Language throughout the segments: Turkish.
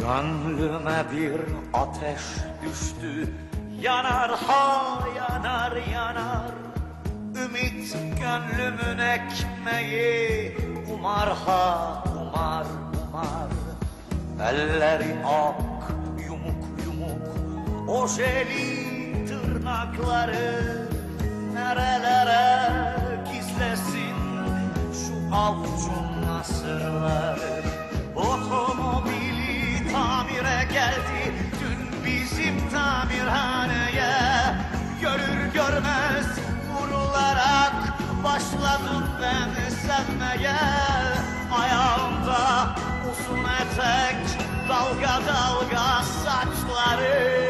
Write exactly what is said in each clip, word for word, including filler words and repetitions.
Gönlüme bir ateş düştü, yanar ha yanar yanar. Ümit gönlümün ekmeği, umar ha umar umar. Elleri ak yumuk yumuk, ojeli tırnakları nerelere gizlesin şu avucun nasırları. Otomobili tamire geldi dün bizim tamirhaneye. Görür görmez vurularak başladım ben sevmeye. Ayağımda uzun etek, dalga dalga saçları.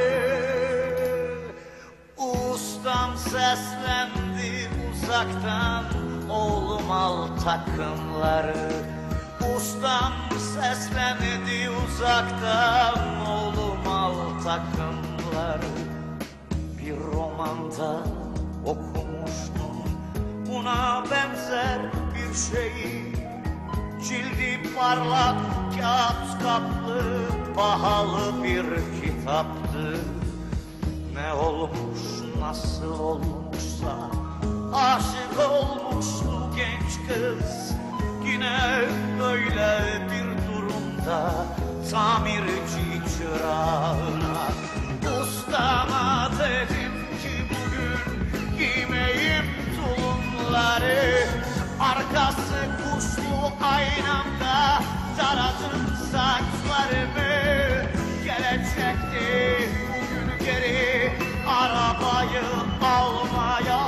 Ustam seslendi uzaktan, oğlum al takımları. Ustam seslendi uzaktan, oğlum al takımları. Bir romanda okumuştum buna benzer bir şeyi. Cildi parlak kağıt kaplı, pahalı bir kitaptı. Ne olmuş nasıl olmuşsa aşık olmuştu genç kız. Yine böyle bir durumda tamirci çırağına. Ustama dedim ki bugün giymeyim tulumları. Arkası kuşlu aynamda taradım saçlarımı. Gelecekti bugün geri arabayı almaya.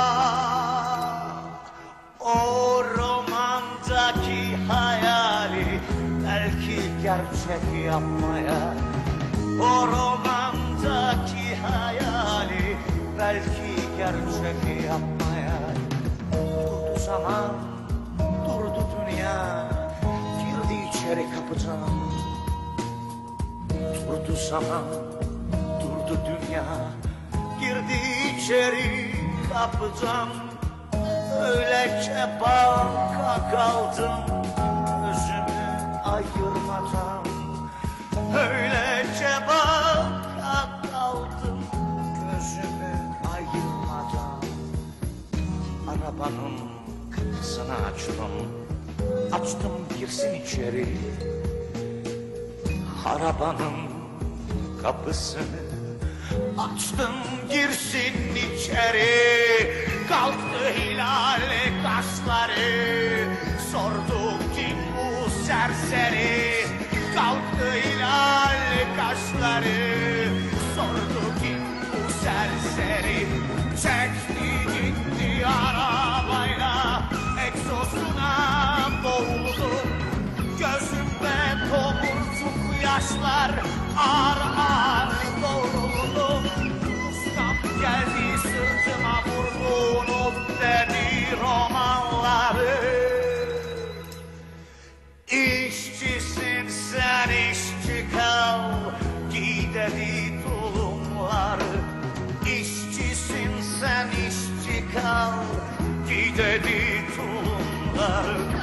O romandaki hayali belki gerçek yapmaya. O romandaki hayali belki gerçek yapmaya. Durdu zaman, durdu dünya, girdi içeri kapıdan. Durdu zaman, durdu dünya, girdi içeri kapıdan. Öylece banka kaldım, gözümü ayırmadan. Öylece banka kaldım, gözümü ayırmadan. Arabanın kapısını açtım, açtım girsin içeri. Arabanın kapısını açtım girsin içeri. Kalktı hilali kaşları, sordu kim bu serseri. Kalktı hilali kaşları, sordu kim bu serseri. Çekti gitti arabayla, egzozuna boğuldu. Gözümde tomurcuk yaşlar ağır ağır doğruldu. Ustam geldi sırtıma vurdu, unut dedi romanları. İşçisin sen işçi kal, giy dedi tulumları. İşçisin sen işçi kal, giy dedi tulumları.